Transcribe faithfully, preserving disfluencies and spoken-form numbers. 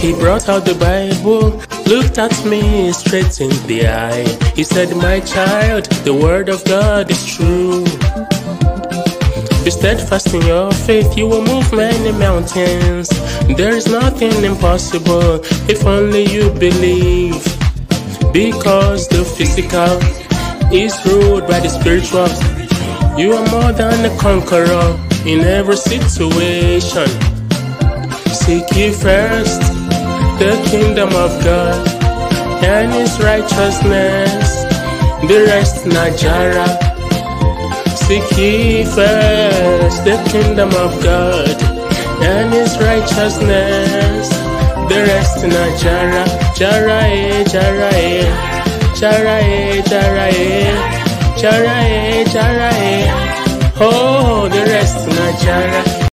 He brought out the Bible, looked at me straight in the eye. He said, my child, the word of God is true. Be steadfast in your faith, you will move many mountains. There is nothing impossible if only you believe. Because the physical is ruled by the spiritual. You are more than a conqueror in every situation. Seek ye first the kingdom of God and His righteousness, the rest na Jara. Seek ye first the kingdom of God and His righteousness, the rest na Jara. Jara eh, Jara eh, Jara eh, Jara eh, Jara eh, Jara eh. Oh, the rest na Jara.